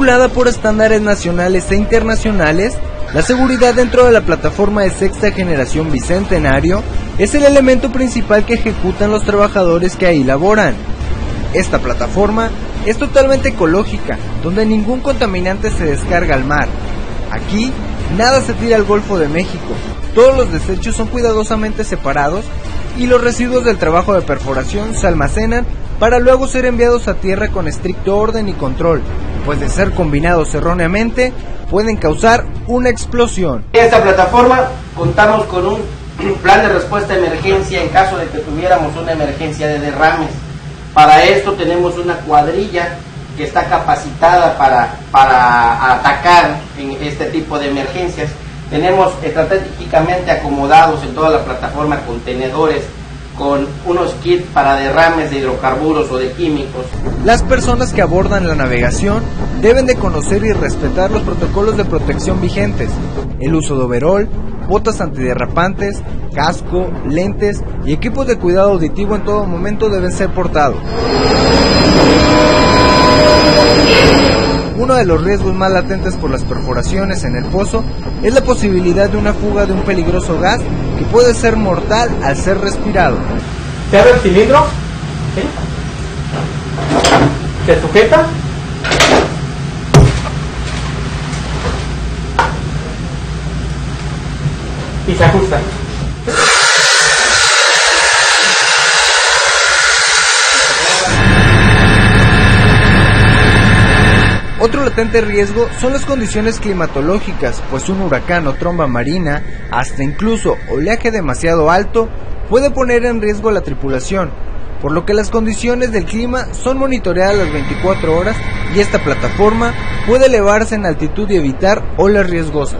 Regulada por estándares nacionales e internacionales, la seguridad dentro de la plataforma de sexta generación Bicentenario es el elemento principal que ejecutan los trabajadores que ahí laboran. Esta plataforma es totalmente ecológica, donde ningún contaminante se descarga al mar. Aquí, nada se tira al Golfo de México, todos los desechos son cuidadosamente separados y los residuos del trabajo de perforación se almacenan para luego ser enviados a tierra con estricto orden y control, pues de ser combinados erróneamente, pueden causar una explosión. En esta plataforma contamos con un plan de respuesta a emergencia en caso de que tuviéramos una emergencia de derrames. Para esto tenemos una cuadrilla que está capacitada para atacar en este tipo de emergencias. Tenemos estratégicamente acomodados en toda la plataforma contenedores con unos kits para derrames de hidrocarburos o de químicos. Las personas que abordan la navegación deben de conocer y respetar los protocolos de protección vigentes, el uso de overol, botas antiderrapantes, casco, lentes y equipos de cuidado auditivo en todo momento deben ser portados. Uno de los riesgos más latentes por las perforaciones en el pozo es la posibilidad de una fuga de un peligroso gas que puede ser mortal al ser respirado. Se abre el cilindro, ¿sí? Se sujeta y se ajusta. Otro latente riesgo son las condiciones climatológicas, pues un huracán o tromba marina, hasta incluso oleaje demasiado alto, puede poner en riesgo a la tripulación, por lo que las condiciones del clima son monitoreadas las 24 horas y esta plataforma puede elevarse en altitud y evitar olas riesgosas.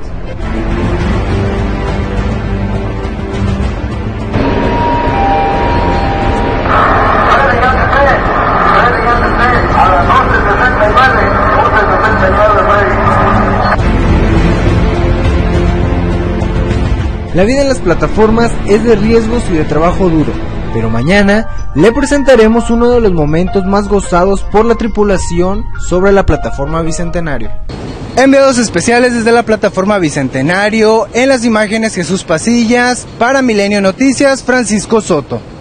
La vida en las plataformas es de riesgos y de trabajo duro, pero mañana le presentaremos uno de los momentos más gozados por la tripulación sobre la plataforma Bicentenario. Enviados especiales desde la plataforma Bicentenario, en las imágenes Jesús Pasillas, para Milenio Noticias, Francisco Soto.